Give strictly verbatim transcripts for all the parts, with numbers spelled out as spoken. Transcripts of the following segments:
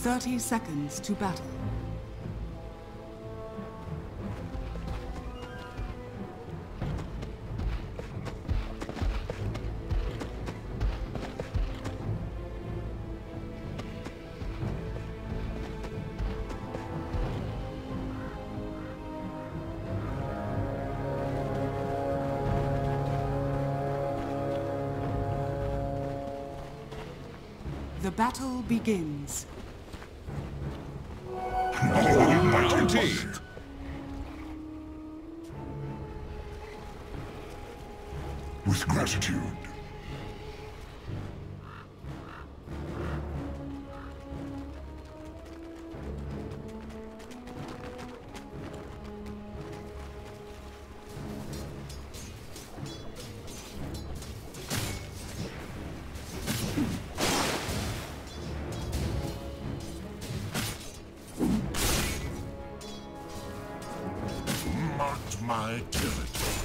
thirty seconds to battle. The battle begins. Bounty! With gratitude. Marked my territory.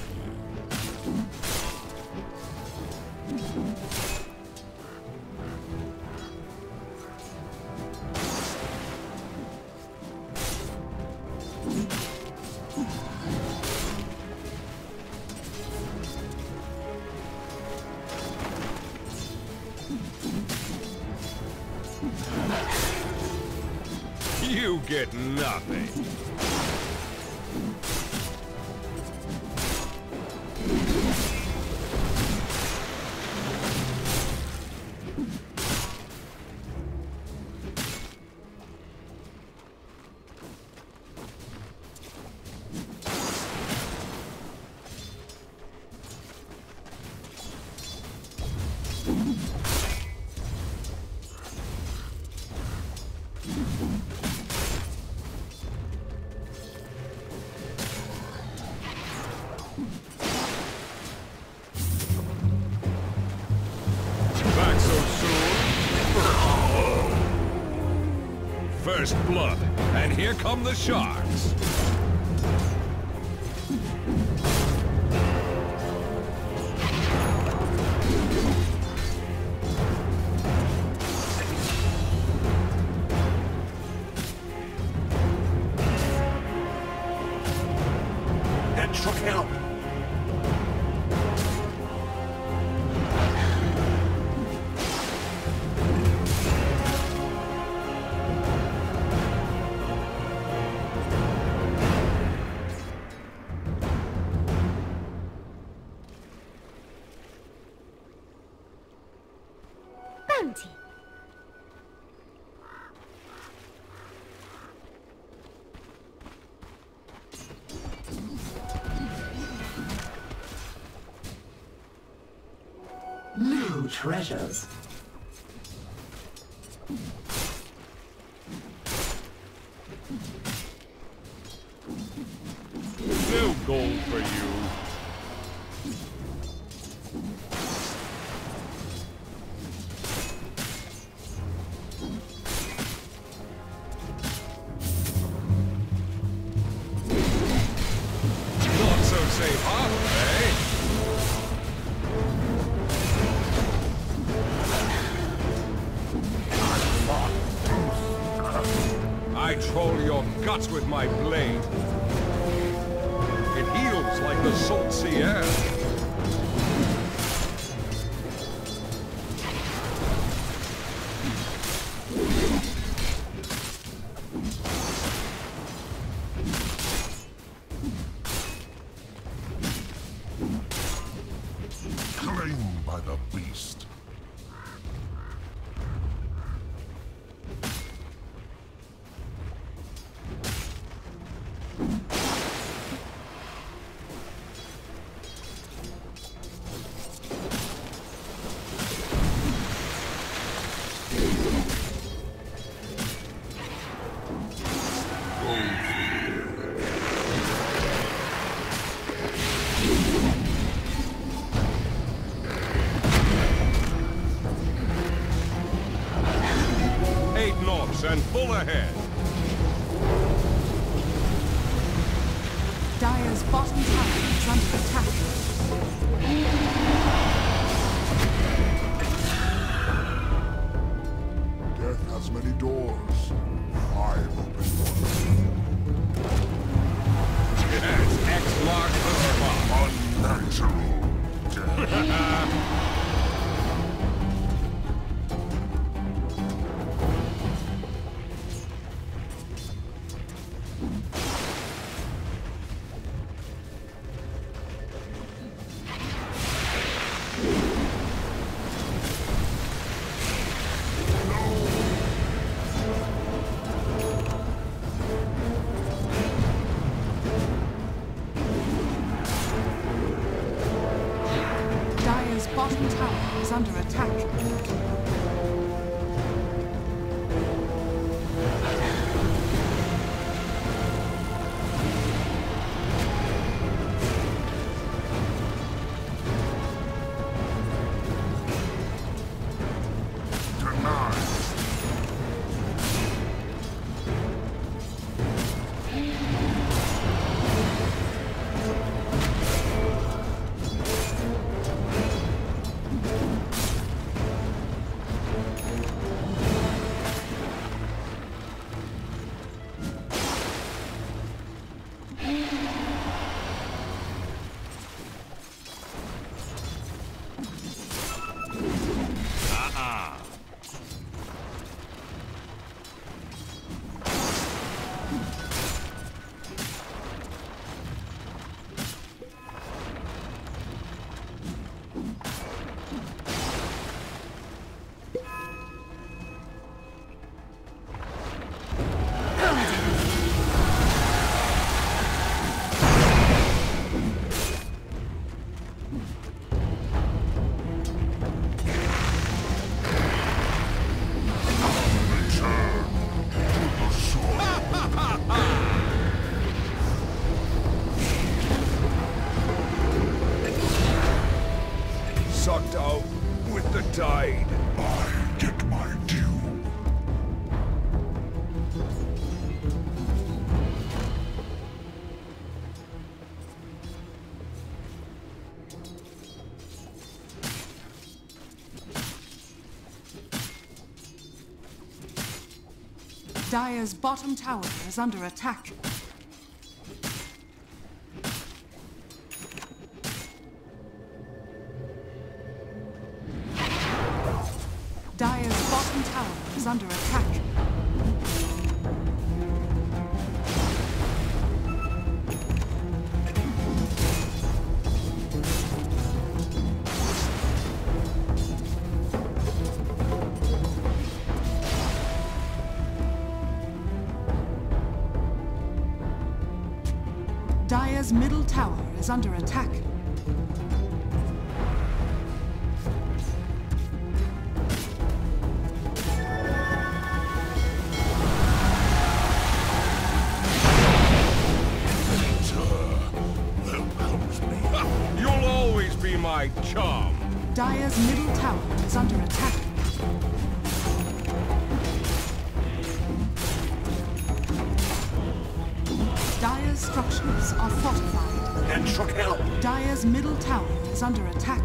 You get nothing. Back so soon? First blood, and here come the sharks. That truck help! Bounty. New treasures. No gold for you. Not so safe, huh? Eh? I troll your guts with my blade. It heals like the salt sea air. Claimed by the beast. Eight knots and full ahead. Dire's bottom tower is under attack. Death has many doors. Literal death. Dire's bottom tower is under attack. Sucked out with the tide. I get my due. Dire's bottom tower is under attack. Dire's bottom tower is under attack. Dire's middle tower is under attack. You'll always be my chum. Dire's middle tower is under attack. Dire's structures are fortified. And truck help. Dire's middle tower is under attack.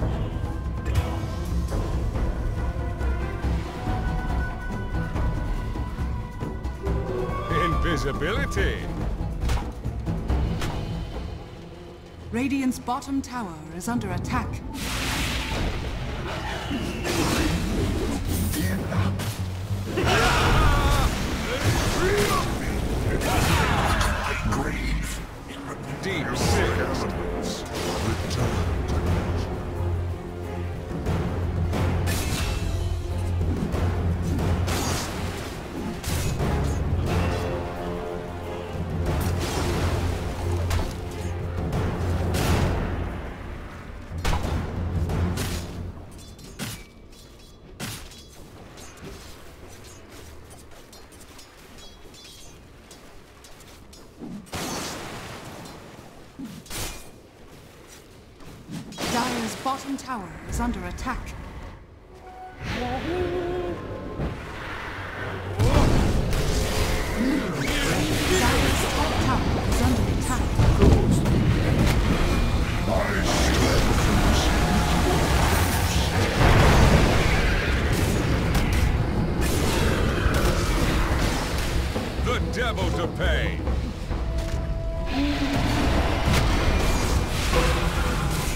Invisibility. Radiant's bottom tower is under attack. Grave. Deep six. Dire's bottom tower is under attack. Dire's top tower is under attack. The devil to pay.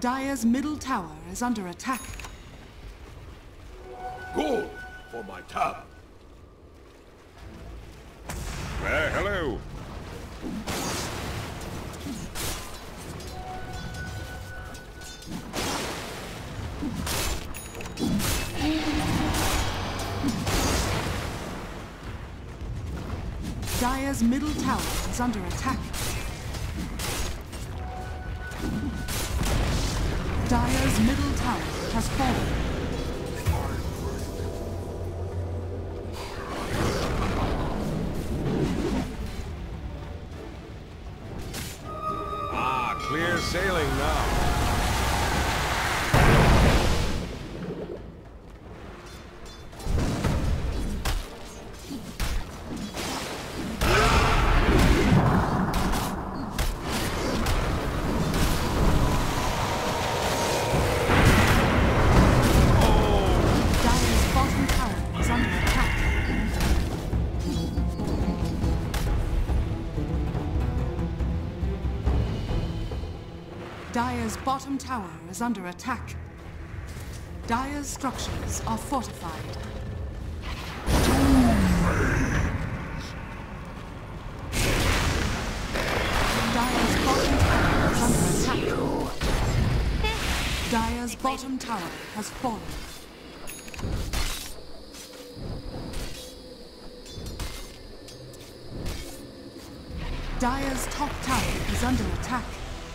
Dire's middle tower is under attack. Gold for my tower. Well, hello. Dire's middle tower is under attack. Dire's middle tower has fallen. Ah, clear sailing now. Dire's bottom tower is under attack. Dire's structures are fortified. Dire's bottom tower is under attack. Dire's bottom tower has fallen. Dire's top tower is under attack.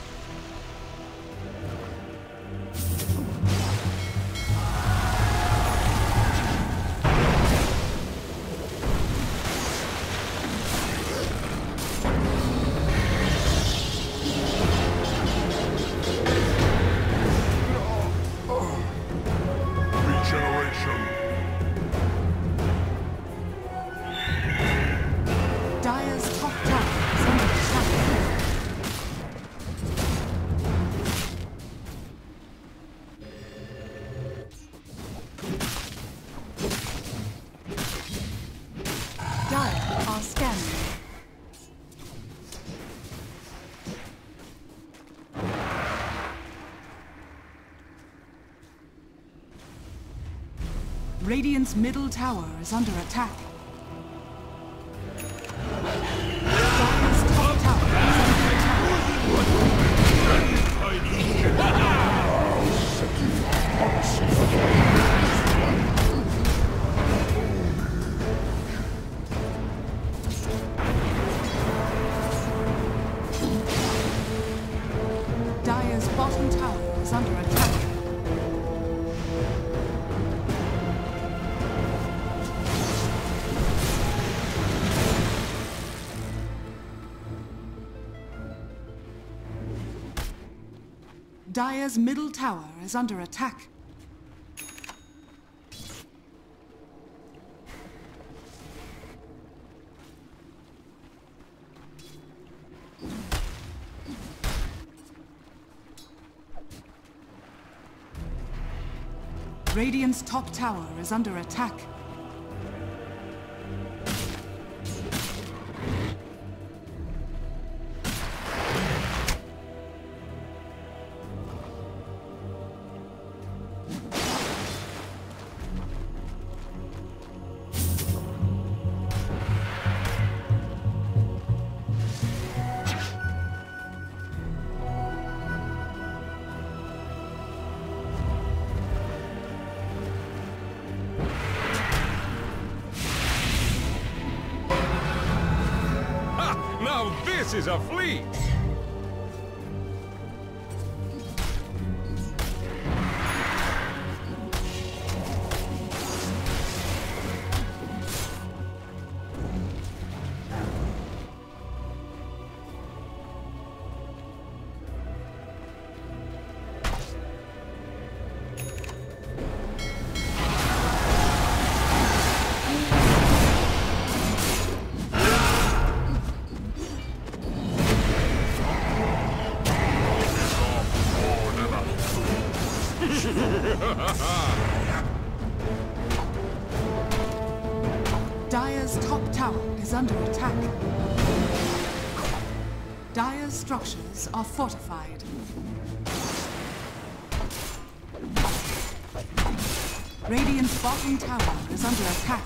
Dire's top tower is under attack. Dire are scanning. Radiant's middle tower is under attack. Dire's top tower is under attack. Dire's bottom tower is under attack. Dire's middle tower is under attack. Radiant's top tower is under attack. Now this is a fleet! Dire's top tower is under attack. Dire's structures are fortified. Radiant's bottom tower is under attack.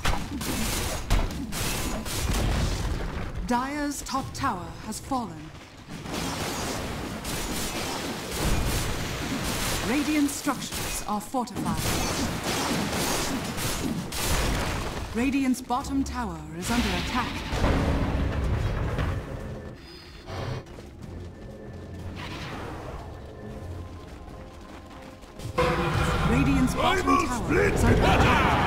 Dire's top tower has fallen. Radiant structures are fortified. Radiant's bottom tower is under attack. Radiant's bottom tower is under attack.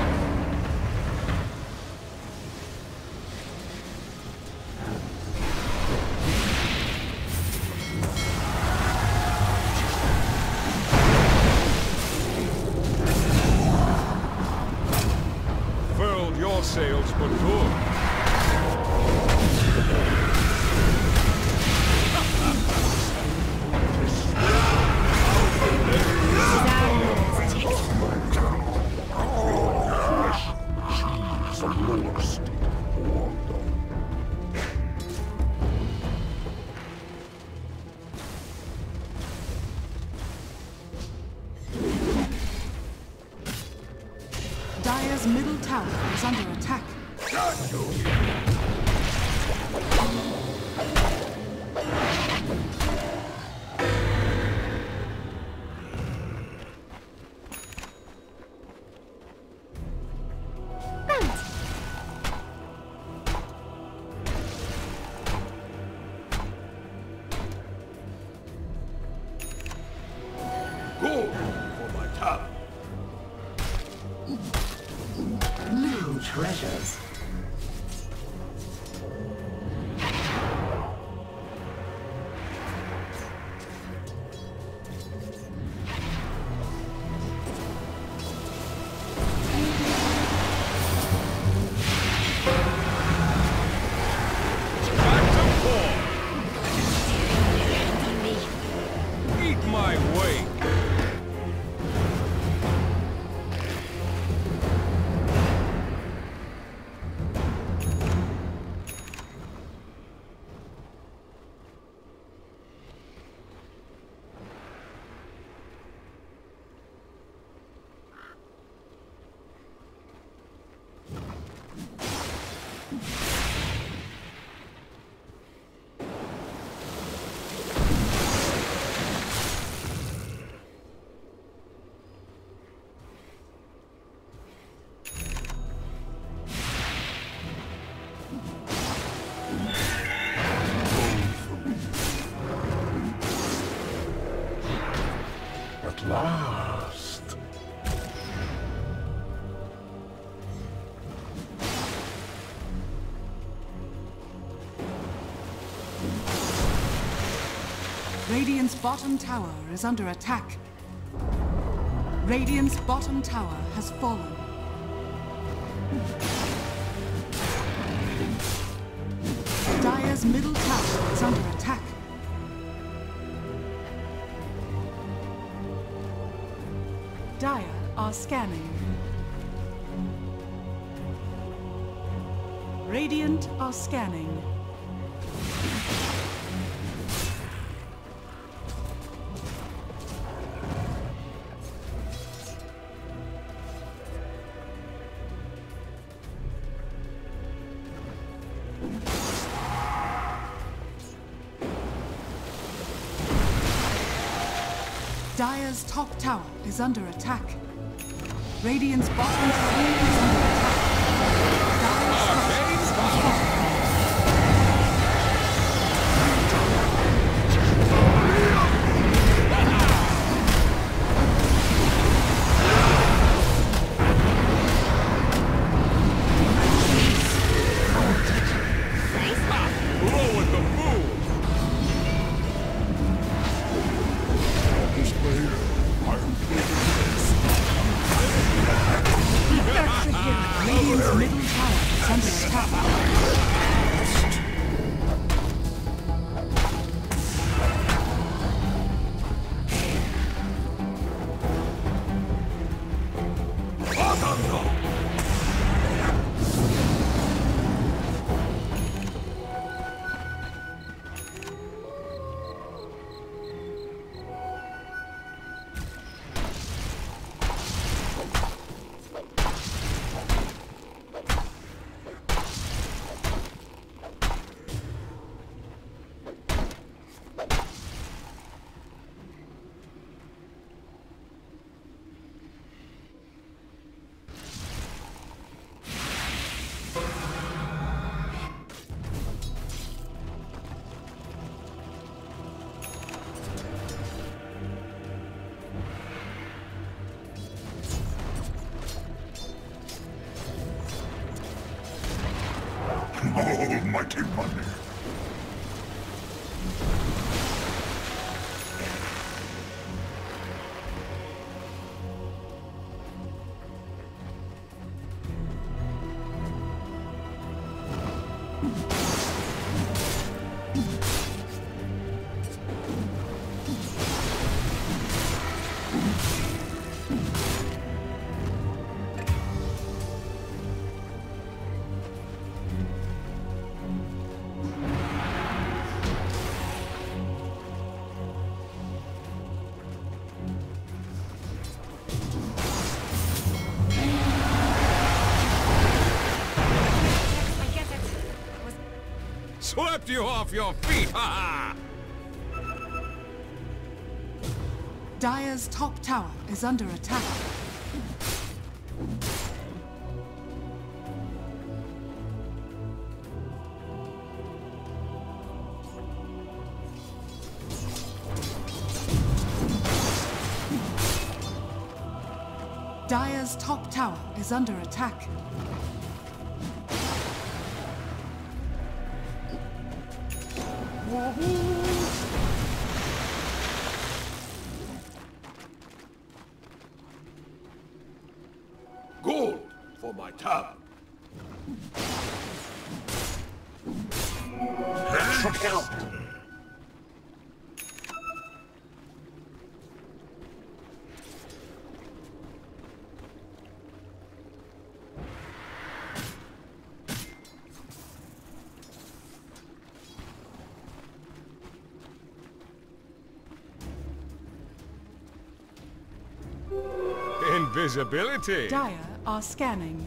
Furled your sails for good. Dire's middle tower is under attack. Gold for my top. New treasures. Back to form. Eat my wake. At last. Radiant's bottom tower is under attack. Radiant's bottom tower has fallen. Dire's middle tower is under attack. Dire are scanning. Radiant are scanning. Dire's top tower is under attack. Radiant's bottom tower is under attack. Dire's structures are fortified. Blow with the moon. This blade, I am mighty money. Swept you off your feet, ha ha! Dire's top tower is under attack. Dire's top tower is under attack. Gold for my top. That should help. Invisibility. Dire are scanning.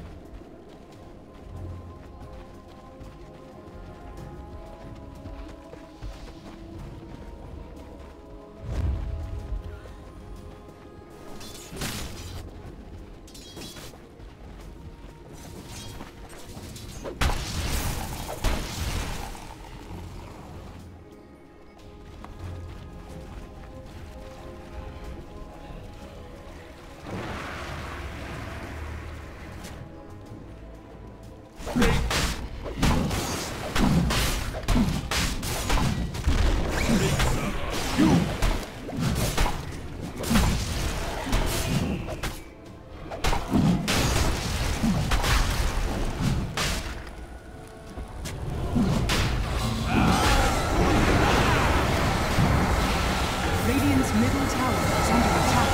Radiant's middle tower is under attack.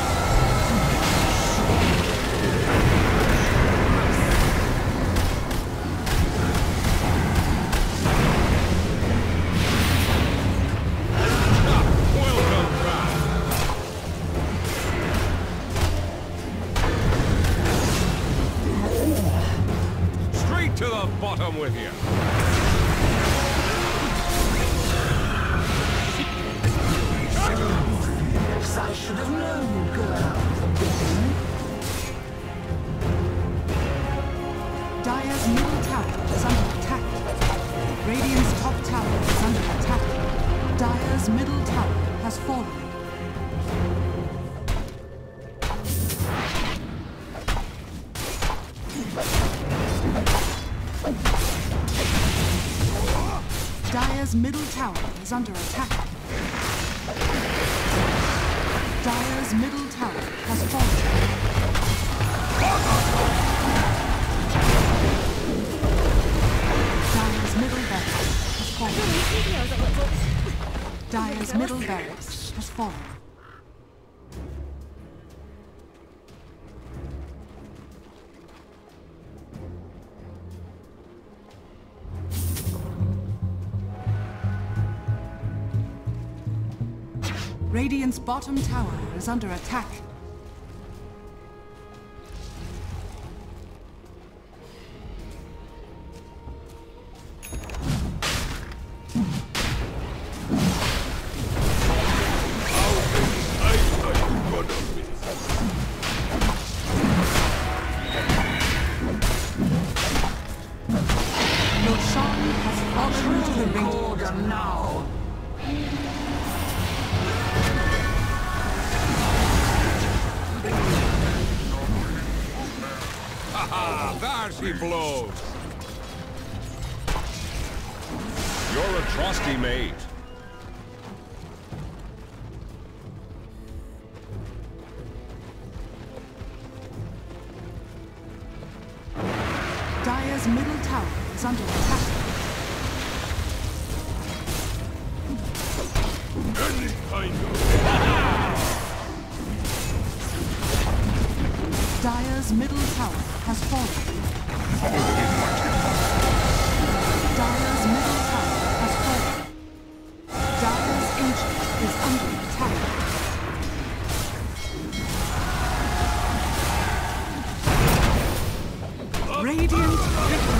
Welcome back. Straight to the bottom with you. I should have known, girl. Dire's middle tower is under attack. Radiant's top tower is under attack. Dire's middle tower has fallen. Dire's middle tower is under attack. Dire's middle tower has fallen. Dire's middle barracks has fallen. Dire's middle barracks has fallen. Radiant's bottom tower is under attack. Roshan has fallen to the Radiant. Now. Ha ha! There she blows. You're a trusty mate. Dire's middle tower is under attack. Any kind of... Dire's middle tower has fallen. Dire's middle tower has fallen. Dire's ancient is under attack. Radiant